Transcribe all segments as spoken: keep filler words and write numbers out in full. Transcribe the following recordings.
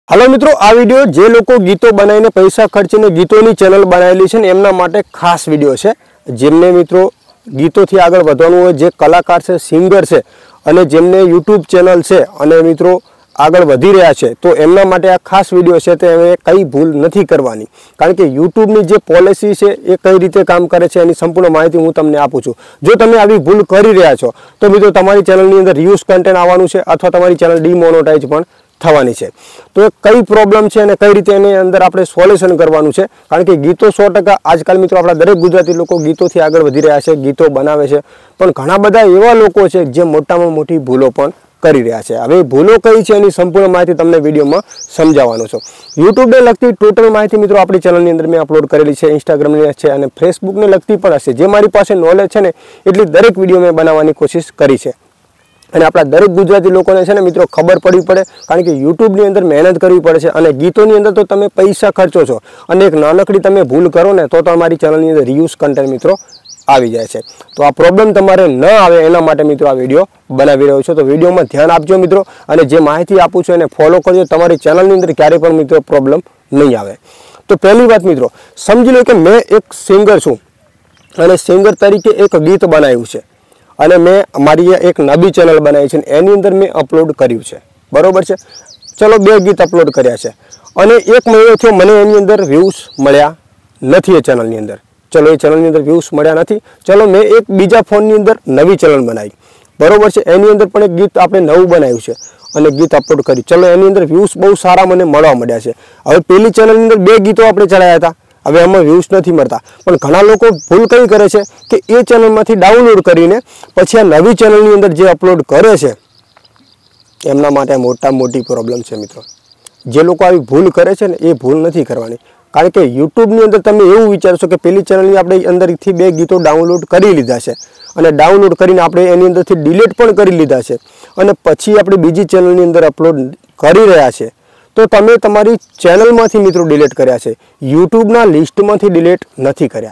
Hello मित्रों, आ video जे लोको गीतो बनावीने पैसा खर्चीने गीतोनी चेनल बनावेली छे एमना माटे खास विडियो छे। जेमने मित्रों गीतोथी आगळ वधवानुं होय, जे कलाकार छे, सिंगर छे अने जेमने यूट्यूब चेनल छे अने मित्रों आगळ वधी रह्या छे, तो एमना माटे आ खास विडियो छे। तो एमे कई भूल नथी करवानी, कारण के यूट्यूब नी जे पॉलिसी छे ए कई रीते काम करे छे एनी संपूर्ण माहिती हूँ तमने आपું છું। जो तमे आवी भूल करी रह्या छो तो मित्रों तमारी चेनलनी अंदर रियूज कन्टेન્ટ आववानुं छे अथवा तमारी चेनल डीमोनेटाइज पण थवानी छे। तो कई प्रॉब्लम छे अने कई रीते एनी अंदर आपणे सोल्यूशन करवानुं छे, कारण के गीतो सौ टका आजकल मित्रों आपणा दरेक गुजराती लोको गीतोथी आगळ वधी रह्या छे, गीतो बनावे छे, पण घणा बधा एवा लोको छे जे मोटामां मोटी भूलो पण કરી રહ્યા છે। હવે ભૂલો કઈ છે એની સંપૂર્ણ માહિતી તમને વિડીયોમાં સમજાવવાનો છું। YouTube ને લગતી ટોટલ માહિતી મિત્રો આપણી ચેનલની અંદર મેં અપલોડ કરેલી છે, Instagram ની છે અને Facebook ને લગતી પણ હશે। જે મારી પાસે નોલેજ છે ને એટલી દરેક વિડીયો મેં બનાવવાની કોશિશ કરી છે અને આપણા દરેક ગુજરાતી લોકોને છે ને મિત્રો ખબર પડવી પડે, કારણ કે YouTube ની અંદર મહેનત કરવી પડે છે અને ગીતોની અંદર તો તમે પૈસા ખર્ચો છો અને એક નાનકડી તમે ભૂલ કરો ને તો તમારી ચેનલની અંદર રિયુઝ કન્ટેન્ટ મિત્રો આવી જાય છે। તો આ પ્રોબ્લેમ તમારે ન આવે એના માટે મિત્રો આ વિડીયો બનાવી રહ્યો છું। તો વિડીયોમાં ધ્યાન આપજો મિત્રો અને જે માહિતી આપું છું એને ફોલો કરજો, તમારી ચેનલની અંદર ક્યારેય પણ મિત્રો પ્રોબ્લેમ નહીં આવે। તો પહેલી વાત મિત્રો સમજી લો કે મેં એક સિંગર છું અને સિંગર તરીકે એક ગીત બનાવ્યું છે અને મેં મારી એક નવી ચેનલ બનાવી છે એની અંદર મેં અપલોડ કર્યું છે, બરોબર છે। ચલો બે ગીત અપલોડ કર્યા છે અને એક મહિનો થયો, મને એની અંદર વ્યૂઝ મળ્યા નથી એ ચેનલની અંદર। चलो ये चैनल अंदर व्यूज मळ्या नथी। चलो मैं एक बीजा फोन अंदर नवी चैनल बनाई, बरोबर है, एनी अंदर पण एक गीत आपणे नवुं बनाव्युं छे अने गीत अपलोड करी। चलो एनी अंदर व्यूज बहु सारा मने मळवा मळ्या छे। हवे पेली चैनल अंदर बे गीतो आपणे चलाव्या हता, हवे एमां व्यूज नथी मळता, पण घणा लोको भूल कई करे छे के ए चैनलमांथी डाउनलोड करीने पछी आ नवी चैनलनी अंदर जे अपलोड करे छे एमना माटे मोटा मोटी प्रॉब्लम छे मित्रों। जे लोको आवी भूल करे छे ने ए भूल नथी करवानी, कारण के यूट्यूब ની અંદર તમે એવું વિચારશો કે પેલી ચેનલની આપણે અંદરથી બે ગીતો ડાઉનલોડ કરી લીધા છે અને ડાઉનલોડ કરીને આપણે એની અંદરથી ડિલીટ પણ કરી લીધા છે અને પછી આપણે બીજી ચેનલની અંદર અપલોડ કરી રહ્યા છે, તો તમે તમારી ચેનલમાંથી મિત્રો ડિલીટ કર્યા છે, યુટ્યુબના લિસ્ટમાંથી ડિલીટ નથી કર્યા।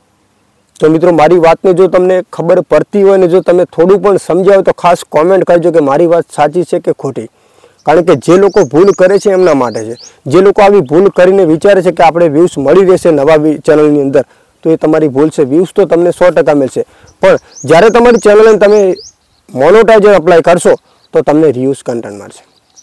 તો મિત્રો મારી વાતને જો તમને ખબર પડતી હોય ને જો તમે થોડું પણ સમજ્યા હોય તો ખાસ કોમેન્ટ કરજો કે મારી વાત સાચી છે કે ખોટી, कारण के जे लोग भूल करे छे एमना माटे छे। जे लोग आवी भूल करीने विचारे छे के आपणे व्यूज मळी रहेशे नवा चेनलनी अंदर, तो ए तमारी भूल छे। व्यूज तो तमने सौ टका मिलशे, पण ज्यारे तमारी चेनलने तमे मोनेटाइजेशन अप्लाय करशो तो तमने रियूज कन्टेન્ટ मळशे,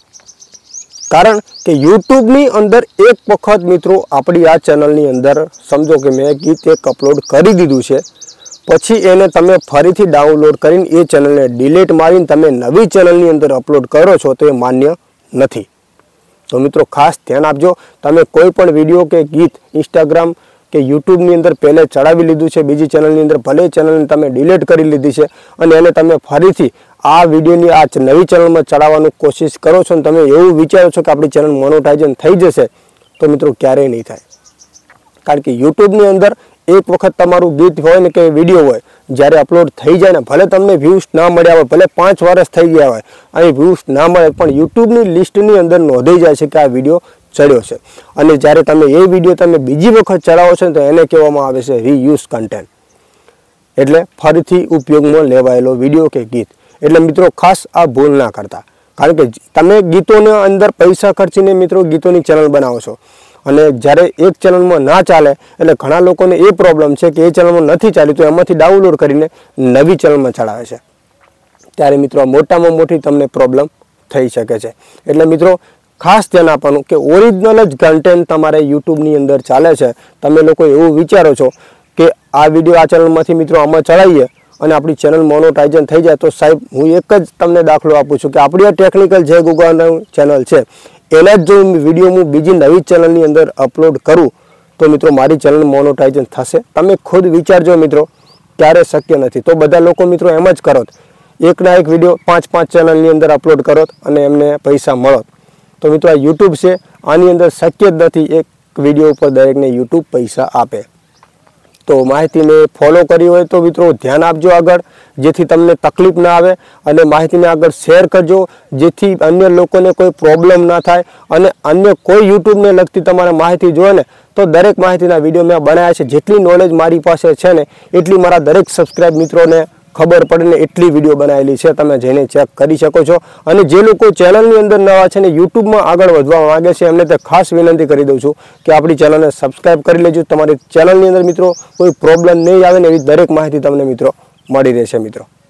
कारण के यूट्यूब नी अंदर एक वखत मित्रों आपणी आ चेनलनी अंदर समझो के मैं गीत एक अपलोड करी दीधुं छे, पछी एने तमे फरीथी डाउनलोड करीने ए चेनलने डिलीट मारीने तमे नवी चेनलनी अंदर अपलोड करो छो तो ए मान्य नथी। तो मित्रों खास ध्यान आपजो, तमे कोई पण विडियो के गीत इंस्टाग्राम के यूट्यूब नी अंदर पहले चढ़ावी लीधुं छे, बीजी चेनलनी अंदर भले चेनलने तमे डिलीट करी लीधी छे अने एने तमे फरीथी आ विडियोनी आ नवी चेनलमां चढ़ावવાની कोशिश करो छो, तमे एवुं विचारो छो के आपणी चेनल मोनेटाइजेशन थई जशे, तो मित्रों क्यारेय नहीं थाय। कारण के यूट्यूब नी अंदर एक वखत तमारू गीत होय ने के विडियो होय, ज्यारे अपलोड थई जाय ने भले तमने व्यूज ना मळ्या होय, भले पांच वर्ष थई गया होय अने व्यूज ना मळे, पण यूट्यूब नी लिस्ट नी अंदर नोंधाई जाय छे के आ विडियो चढ़्यो छे अने ज्यारे तमे ए विडियो तमे बीजी वखत चढ़ावो छो तो एने कहेवामां आवे छे रीयूज कन्टेન્ટ, एटले फरीथी उपयोगमां लेवायेलो विडियो के गीत। एटले मित्रों खास आ भूल ना करता, कारण के तमे गीतोने अंदर पैसा खर्चीने मित्रों गीतोनी चेनल बनावो छो અને જ્યારે એક ચેનલમાં ના ચાલે એટલે ઘણા લોકોને એ પ્રોબ્લેમ છે કે એ ચેનલમાં નથી ચાલી તો એમાંથી ડાઉનલોડ કરીને નવી ચેનલમાં ચડાવે છે, ત્યારે મિત્રો મોટામાં મોટી તમને પ્રોબ્લેમ થઈ શકે છે। એટલે મિત્રો ખાસ ધ્યાન આપવાનું કે ઓરિજિનલ જ કન્ટેન્ટ તમારે યુટ્યુબની અંદર ચાલે છે। તમે લોકો એવું વિચારો છો કે આ વિડીયો આ ચેનલમાંથી મિત્રો આમાં ચડાવીએ અને આપણી ચેનલ મોનેટાઇઝેશન થઈ જાય, તો સાહેબ હું એક જ તમને દાખલો આપું છું કે આપણી આ ટેકનિકલ જય ગુગાનું ચેનલ છે एना जो विडियो हूँ बीजी नवी चेनलनी अंदर अपलोड करूँ तो मित्रों मारी चेनल मोनेटाइजेशन थशे। तमे खुद विचारजो मित्रों, क्यारे शक्य नथी। तो बधा लोको मित्रों एम ज करो, एक ना एक विडियो पांच पांच चेनलनी अंदर अपलोड करो अने एमने पैसा मळो। तो मित्रों आ यूट्यूब छे, आनी अंदर शक्य ज नथी एक विडियो पर दरेकने यूट्यूब पैसा आपे। तो माहिती ने फॉलो करी हो तो मित्रों ध्यान आपजो आगळ, जेथी तमने तकलीफ ना आवे अने माहिती ने आगळ शेर करजो, जेथी अन्य लोकोने कोई प्रॉब्लम ना थाय अने अन्य कोई यूट्यूब ने लगती तमारे माहिती जोए ने तो दरेक माहितीना विडियो मैं बनाव्या छे। जेटली नॉलेज मारी पासे छे ने एटली मारा दरेक सब्सक्राइब मित्रों ने ખબર પડે ને એટલી વિડીયો બનાવેલી છે, તમે જઈને ચેક કરી શકો છો। અને જે લોકો ચેનલની અંદર નવા છે ને યુટ્યુબમાં આગળ વધવા માંગે છે એમને તો ખાસ વિનંતી કરી દઉં છું કે આપણી ચેનલને સબસ્ક્રાઈબ કરી લેજો। તમારી ચેનલની અંદર મિત્રો કોઈ પ્રોબ્લેમ નહીં આવે ને એવી દરેક માહિતી તમને મિત્રો મળી રહેશે મિત્રો।